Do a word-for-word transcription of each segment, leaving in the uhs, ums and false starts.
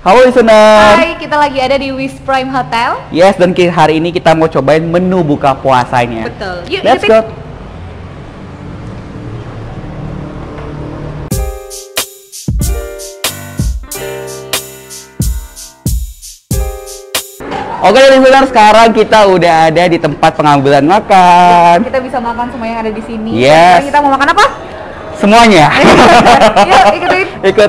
Halo listener. Hai, kita lagi ada di Wis Prime Hotel. Yes, dan hari ini kita mau cobain menu buka puasanya. Betul. Yuk, let's ikutin. go. Oke listener, sekarang kita udah ada di tempat pengambilan makan. Kita bisa makan semua yang ada di sini. Yes. Sekarang kita mau makan apa? Semuanya. Yuk, ikutin. Ikut.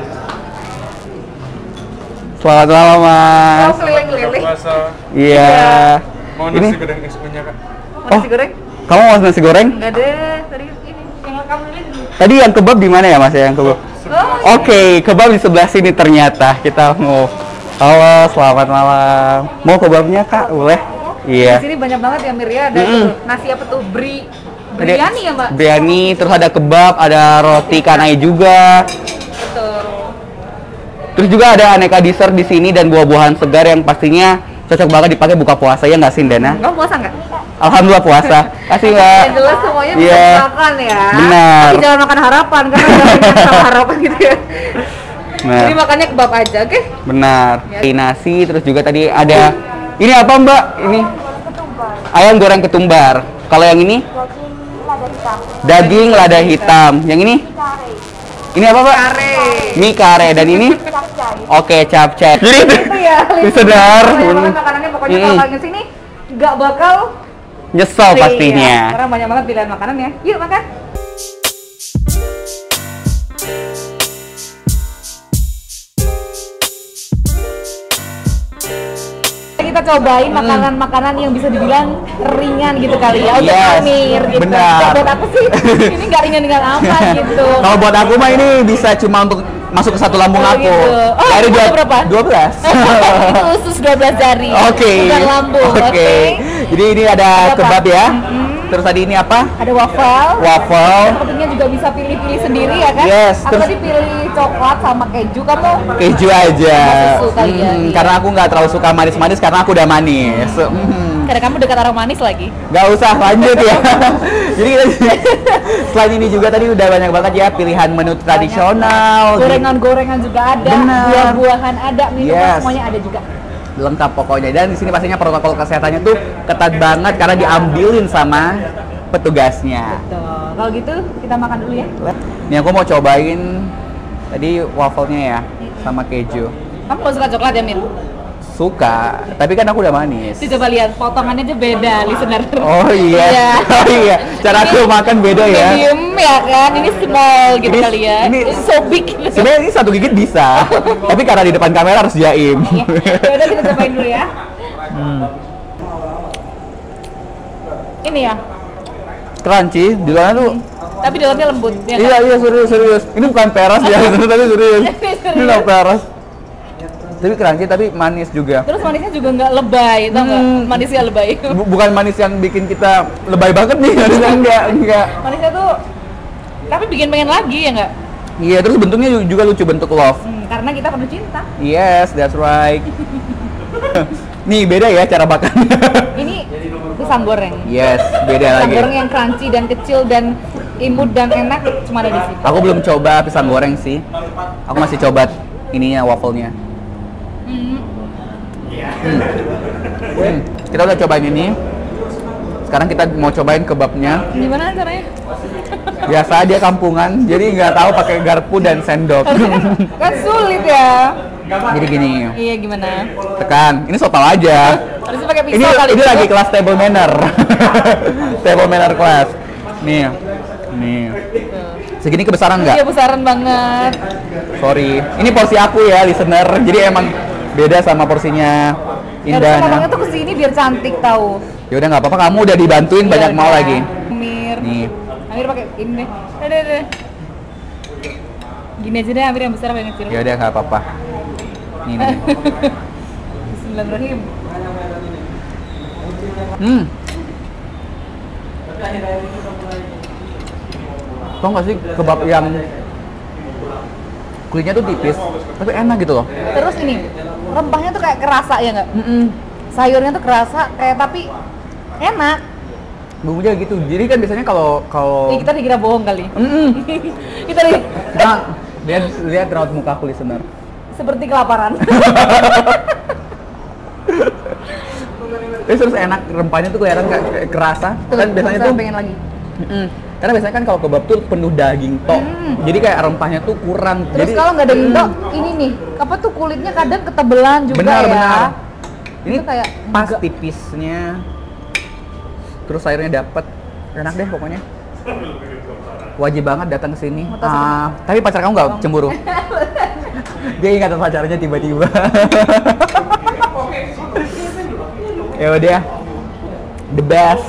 Selamat malam, Mas. Oh, keliling-keliling. Iya. Mau Ini? nasi goreng eskunya, Kak? Mau nasi goreng? Kamu mau nasi goreng? Enggak deh, tadi ini yang kamu lihat. Tadi yang kebab di mana ya, Mas? Ya, yang kebab. Oh, Oke, kebab di sebelah sini ternyata. Kita mau. Halo, selamat malam. Mau kebabnya, Kak? Boleh? di Iya. sini banyak banget ya, Mir ya. Ada Mm-mm. tuh, nasi apa tuh? Bri Ada biryani ya, Mbak? Biryani, terus ada kebab, ada roti canai juga. Betul. Terus juga ada aneka dessert di sini dan buah-buahan segar yang pastinya cocok banget dipakai buka puasa, ya nggak sih, Dana? Kamu puasa nggak? Alhamdulillah puasa. Kasih, Mbak. Yang jelas semuanya bisa Iya. makan ya. Benar. Tapi jangan makan harapan karena udah kenyang sama harapan gitu ya. Nah, Jadi makannya kebab aja, oke? benar. Ya. Ini nasi, terus juga tadi ada ini apa, Mbak? Ini ayam goreng ketumbar. Kalau yang ini daging lada hitam. Yang ini? Ini apa, Pak? Kare. Mie kare. Dan ini? Oke, capcay. Jadi Itu ya. listener. Banyak banget makanannya, pokoknya kalau Mm-mm. kalian kesini nggak bakal Nyesel free, pastinya. ya. Karena banyak banget pilihan makanan ya. Yuk makan. Kita cobain makanan-makanan yang bisa dibilang ringan gitu kali ya, untuk Yes, Amir gitu. benar. Kalau buat aku sih ini nggak ringan-ringan amat gitu. Kalau buat aku mah ini bisa cuma untuk masuk ke satu lambung Oh, aku. gitu. Oh, Dari itu berapa? dua belas. Itu usus dua belas jari. Oke. Bukan lambung. Oke. Oke. Jadi ini ada Ada kebab apa? ya. Mm-mm. Terus tadi ini apa? Ada waffle. Waffle. Sepertinya juga bisa pilih-pilih sendiri ya kan? Yes, Aku terus- tadi pilih coklat sama keju, kamu? Keju aja. Sama susu kali ya, Hmm, iya. Karena aku nggak terlalu suka manis-manis karena aku udah manis. Hmm. Karena kamu dekat orang manis lagi. Gak usah lanjut ya. Jadi kita selain ini juga tadi udah banyak banget ya pilihan menu tradisional. Gorengan-gorengan juga ada, Benar. buah-buahan ada, minuman Yes. semuanya ada juga. Lengkap pokoknya, dan di sini pastinya protokol kesehatannya tuh ketat banget karena diambilin sama petugasnya. Tuh, kalau gitu kita makan dulu ya. Nih aku mau cobain tadi wafelnya ya sama keju. Kamu gak suka coklat ya, Mir? Suka, tapi kan aku udah manis. Sih, coba lihat, potongannya aja beda, listener. Oh iya, Iya. oh iya. Cara aku makan beda ya. Medium ya kan, ini small gitu Ini- kali ya. ini- Ini so big. Sebenarnya ini satu gigit bisa, tapi karena di depan kamera harus jaim. Ya udah kita cobain dulu ya. Hmm. Ini ya, Crunchy, di dalamnya tuh. tapi dalamnya lembut. Ya Iya kan? iya serius serius. Ini bukan peras ya, tapi serius. Ini serius. Ini nggak peras. Tapi crunchy tapi manis juga. Terus manisnya juga nggak lebay, tau nggak? Hmm. Manisnya lebay. Bu- bukan manis yang bikin kita lebay banget nih, manisnya enggak enggak. Manisnya tuh, tapi bikin pengen lagi ya nggak? Iya, terus bentuknya ju- juga lucu, bentuk love. Hmm, karena kita penuh cinta. Yes, that's right. Nih beda ya cara makannya. Ini pisang goreng. Yes, beda Pisang lagi. goreng yang crunchy dan kecil dan imut dan enak cuma ada di sini. Aku belum coba pisang goreng sih. Aku masih coba ininya wafelnya. Hmm. Hmm. Hmm. Kita udah cobain ini. Sekarang kita mau cobain kebabnya. Gimana caranya? Biasa dia kampungan, jadi nggak tahu pakai garpu dan sendok. Kan sulit ya. Jadi gini, Iya gimana? tekan. Ini soal aja. Harusnya pakai pisau Ini kali. ini itu. lagi kelas table manner. Table manner kelas. Nih, nih. Segini kebesaran Iya nggak? besaran banget. Sorry. Ini porsi aku ya, listener. Jadi emang beda sama porsinya Harusnya mamanya Indah. tuh kesini biar cantik tahu. Ya udah nggak apa-apa, kamu udah dibantuin banyak Ya mau udah. lagi. Amir. Nih. Amir pakai ini deh. Ada ada. Gini aja deh, Amir yang besar apa yang kecil? Ya udah nggak apa-apa. Nih, nih. Bismillahirrahmanirrahim. Hmm. Tau nggak sih kebab yang kulitnya tuh tipis, tapi enak gitu loh. Terus ini rempahnya tuh kayak kerasa ya nggak? Mm-mm. Sayurnya tuh kerasa kayak tapi enak. Bumbunya gitu. Jadi kan biasanya kalau kalau Ih, kita dikira bohong kali. Mm-mm. Kita di Nah, lihat lihat raut muka aku listener. seperti kelaparan. Terus terus enak, rempahnya tuh kelihatan kayak kayak kerasa. Tuh, Kan biasanya tuh pengen lagi. Mm-mm. Karena biasanya kan kalau kebab tuh penuh daging tok. Hmm. Jadi kayak rempahnya tuh kurang. Terus Jadi kalau nggak ada mm, indo, ini nih, apa tuh kulitnya kadang ketebelan juga benar, ya. benar. Ini Itu kayak pas enggak. tipisnya. Terus sayurnya dapet. Enak deh pokoknya. Wajib banget datang ke sini. Mau tas Ah, tapi pacar kamu nggak cemburu? Dia ingatan pacarnya tiba-tiba. Ya udah, the best.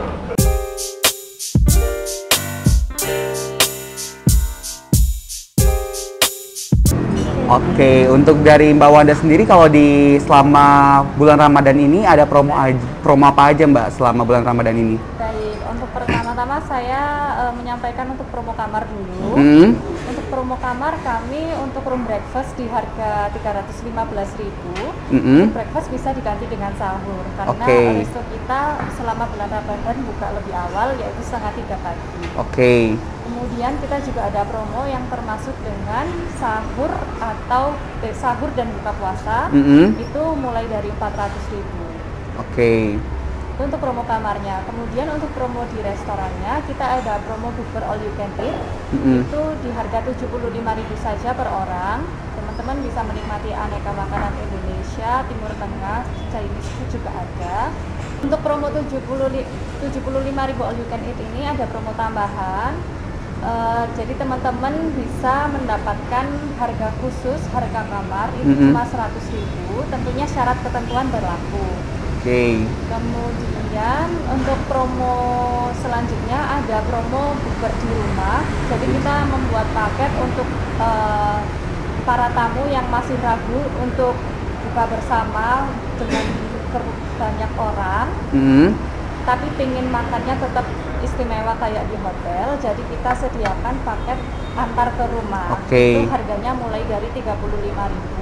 Oke, untuk dari Mbak Wanda sendiri kalau di selama bulan Ramadan ini ada promo aj- promo apa aja Mbak selama bulan Ramadan ini? Baik, untuk pertama-tama saya eh, menyampaikan untuk promo kamar dulu. Hmm, Untuk promo kamar kami untuk room breakfast di harga tiga ratus lima belas ribu. mm-mm. Breakfast bisa diganti dengan sahur karena Oke. resto kita selama bulan Ramadan buka lebih awal yaitu setengah tiga pagi. Oke, Kemudian kita juga ada promo yang termasuk dengan sahur atau eh, sahur dan buka puasa mm-mm. itu mulai dari empat ratus ribu. Oke, Itu untuk promo kamarnya. Kemudian untuk promo di restorannya kita ada promo bukber all you can eat. mm-mm. Itu di harga tujuh puluh lima ribu saja per orang. Teman-teman bisa menikmati aneka makanan Indonesia, Timur Tengah, Chinese food juga ada. Untuk promo tujuh puluh lima ribu all you can eat ini ada promo tambahan. Eh, jadi teman-teman bisa mendapatkan harga khusus, harga kamar itu Mm-mm. cuma seratus ribu. Tentunya syarat ketentuan berlaku. oke, Kemudian untuk promo selanjutnya ada promo bukber di rumah. Jadi kita membuat paket untuk eh, para tamu yang masih ragu untuk buka bersama dengan ker- banyak orang, mm-mm. tapi pengen makannya tetap istimewa kayak di hotel. Jadi kita sediakan paket antar ke rumah. Oke. Itu harganya mulai dari tiga puluh lima ribu.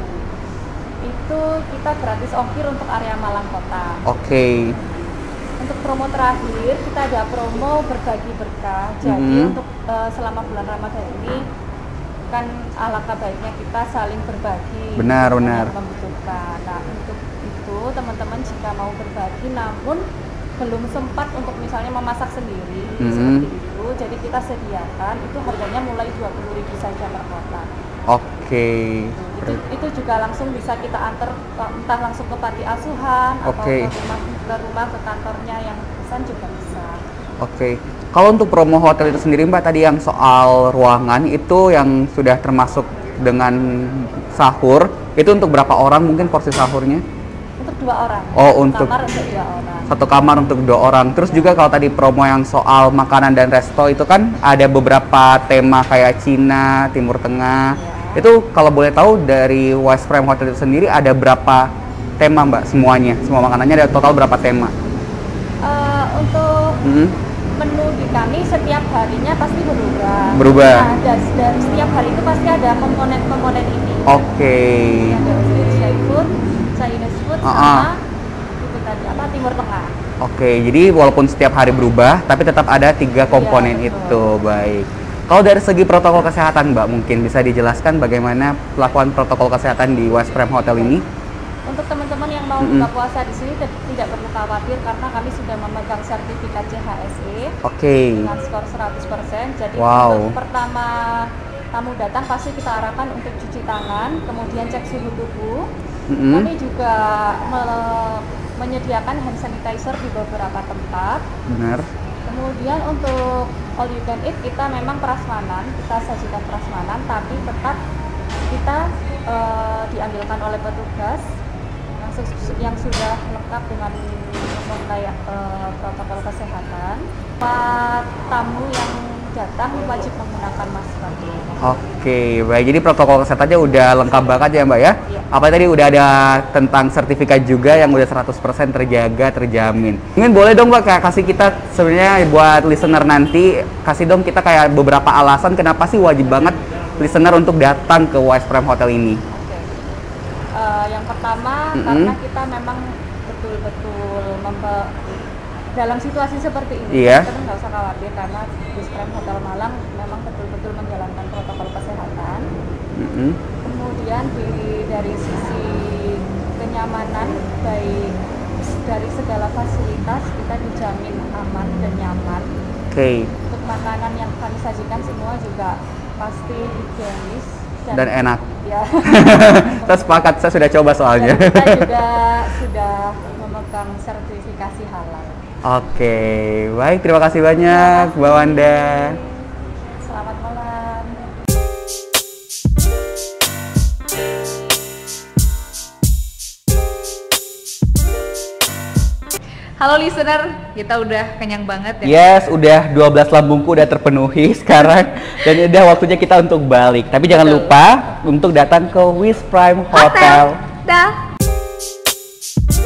Itu kita gratis ongkir untuk area Malang Kota. Oke, Untuk promo terakhir kita ada promo berbagi berkah. Jadi Mhm. untuk eh, selama bulan Ramadan ini kan alangkah baiknya kita saling berbagi Benar, dengan benar. yang membutuhkan. Nah untuk itu teman-teman jika mau berbagi namun belum sempat untuk misalnya memasak sendiri Mhm. seperti itu, jadi kita sediakan itu harganya mulai dua puluh ribu saja per kotak. oke. Itu, itu juga langsung bisa kita antar eh, entah langsung ke panti asuhan atau Oke. ke rumah ke rumah ke kantornya yang pesan juga bisa. Oke, kalau untuk promo hotel itu sendiri Mbak tadi yang soal ruangan itu yang sudah termasuk dengan sahur itu untuk berapa orang mungkin porsi sahurnya? Untuk dua orang. Oh, Satu untuk- kamar untuk dua orang. Satu kamar untuk dua orang. Terus juga kalau tadi promo yang soal makanan dan resto itu kan ada beberapa tema kayak Cina, Timur Tengah. Ya. Itu kalau boleh tahu dari West Frame Hotel itu sendiri ada berapa tema Mbak semuanya? Semua makanannya ada total berapa tema? Eh, untuk Hmm, menu di kami setiap harinya pasti berubah. Berubah. Nah, dan, dan setiap hari itu pasti ada komponen-komponen ini. Oke. Ada Asia food, Chinese food, Ah, ah. sama itu tadi apa Timur Tengah. Oke, jadi walaupun setiap hari berubah, tapi tetap ada tiga komponen Iya, itu. betul. Baik. Kalau dari segi protokol kesehatan, Mbak, mungkin bisa dijelaskan bagaimana pelakuan protokol kesehatan di West Frame Hotel ini? Untuk teman-teman yang mau Mm-mm. buka puasa di sini te- tidak perlu khawatir karena kami sudah memegang sertifikat C H S E Oke. dengan skor seratus persen. Jadi Wow. untuk pertama tamu datang pasti kita arahkan untuk cuci tangan, kemudian cek suhu tubuh. Mm-mm. Kami juga me- menyediakan hand sanitizer di beberapa tempat. Benar. Kemudian untuk all you can eat kita memang prasmanan, kita sajikan prasmanan, tapi tetap kita eh, diambilkan oleh petugas yang, sus- yang sudah lengkap dengan kayak eh, protokol kesehatan. Para tamu yang datang wajib menggunakan masker. Oke, baik. Jadi protokol kesehatannya udah lengkap banget ya, Mbak ya? Iya. Apa tadi udah ada tentang sertifikat juga yang udah seratus persen terjaga, terjamin. Mungkin boleh dong, Mbak, kayak kasih kita sebenarnya buat listener nanti, kasih dong kita kayak beberapa alasan kenapa sih wajib banget listener untuk datang ke West Frame Hotel ini. Oke. Eh, yang pertama Mm-mm. karena kita memang betul-betul mempe- dalam situasi seperti ini Iya. kita nggak usah khawatir karena Wisprem Hotel Malang memang betul-betul menjalankan protokol kesehatan. Mm-mm. Kemudian kemudian di dari sisi kenyamanan, baik dari segala fasilitas kita dijamin aman dan nyaman. Oke. Okay. Untuk makanan yang kami sajikan semua juga pasti higienis dan, dan enak. Ya. Saya sepakat, saya sudah coba soalnya. Dan kita juga sudah memegang sertifikasi halal. Oke, baik, terima kasih banyak Mbak Wanda. Selamat malam. Halo listener, kita udah kenyang banget ya. Yes, udah dua belas lambungku udah terpenuhi sekarang. Dan udah waktunya kita untuk balik. Tapi jangan Betul. lupa untuk datang ke Wis Prime Hotel. Hotel. Dah.